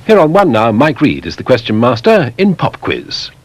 Here on One now, Mike Reed is the question master in Pop Quiz.